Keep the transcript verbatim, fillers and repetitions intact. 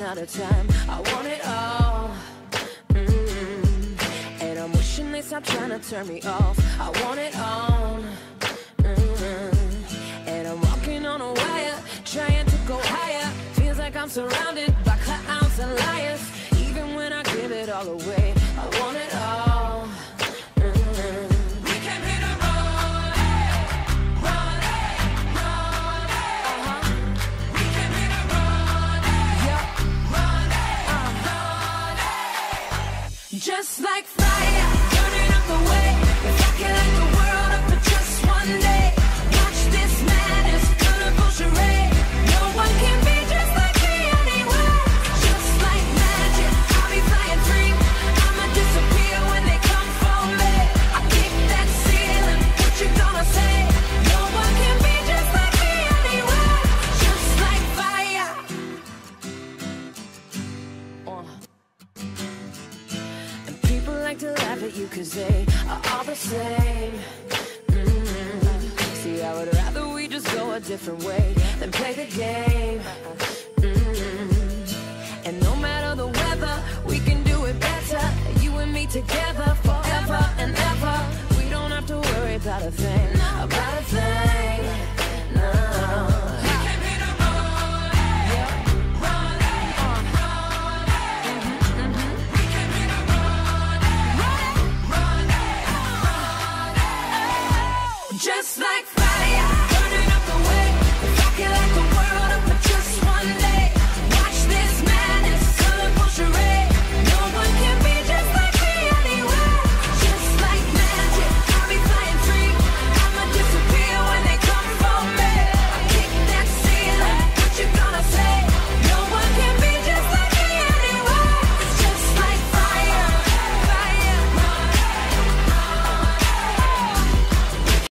out of time. I want it all. Mm-hmm. And I'm wishing they stop trying to turn me off. I want it all. Mm-hmm. And I'm walking on a wire, trying to go higher. Feels like I'm surrounded by clowns and liars. Even when I give it all away, I want it all. Mm-hmm. We came here to run, run, run. Uh-huh. We came here to run, yeah, run, uh-huh. Just like fire, burning up the way. If I can light the world up for just one day, watch this madness, colorful charade. No one can be just like me anywhere. Just like magic, I'll be flying free. I'ma disappear when they come for me. I kick that ceiling, what you gonna say? No one can be just like me anywhere. Just like fire. Uh. And people like to laugh at you cause they are all the same. Mm-hmm. See, I would rather we just go a different way than play the game. Mm-hmm. And no matter the weather, we can do it better. You and me together forever and ever. We don't have to worry about a thing, about a thing. No. We came here to run, yeah, run, uh, run. Mm-hmm, mm-hmm. We came here to run, run, run, run. Just like